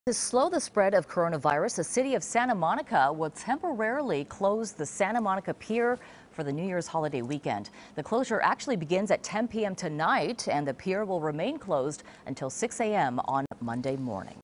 To slow the spread of coronavirus, the city of Santa Monica will temporarily close the Santa Monica Pier for the New Year's holiday weekend. The closure actually begins at 10 p.m. tonight, and the pier will remain closed until 6 a.m. on Monday morning.